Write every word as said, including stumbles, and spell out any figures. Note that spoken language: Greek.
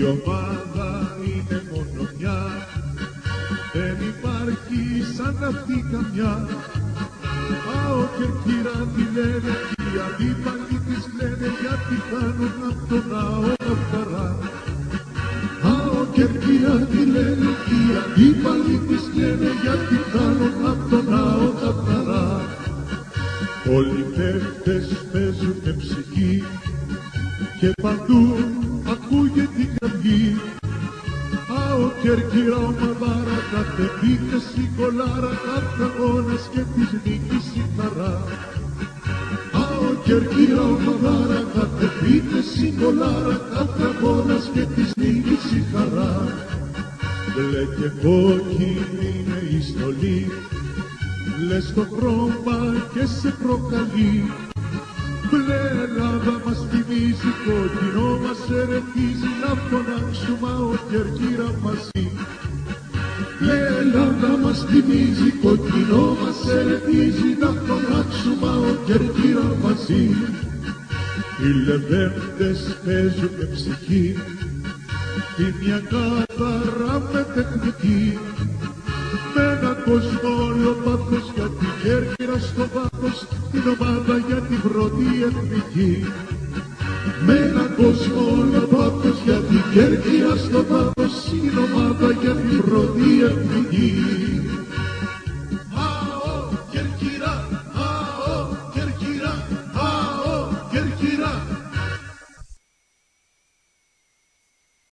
ομάδα είναι μόνο μια, δεν υπάρχει σαν αυτή καμιά. Πάω Κερκύρα τη λένε, οι αντίπαλοι της λένε, γιατί κάνουν απ' το ναό καυταρά. Πάω Κερκύρα τη λένε, οι αντίπαλοι της λένε, γιατί κάνουν απ' το ναό καυταρά. Όλοι οι παίχτες παίζουν με ψυχή και παντού ακούγεται η κραυγή. Πάω Κερκύρα ομαδάρα, κάθε επίθεση κολάρα, κάθε αγώνας και της νίκης η χαρά. Πάω Κερκύρα ομαδάρα, κάθε επίθεση κολάρα, κάθε αγώνας και της νίκης η χαρά. Μπλε και κόκκινη είναι η στολή, λες το χρώμα και σε προκαλεί. Μπλε Ελλάδα μας θυμίζει, κόκκινο μας ερεθίζει, να φωνάξουμε ο Κερκύρα μαζί. Μπλε Ελλάδα μας θυμίζει, κόκκινο μας ερεθίζει, να φωνάξουμε ο Κερκύρα μαζί. Οι λεβέντες παίζουν με ψυχή, τη μια καθαρά με τεχνική. Με έναν κόσμο όλο πάθος για την Κέρκυρα στο βάθος, την ομάδα για την πρώτη εθνική. Με έναν κόσμο όλο πάθος για την Κέρκυρα στο βάθος, την ομάδα για την πρώτη εθνική.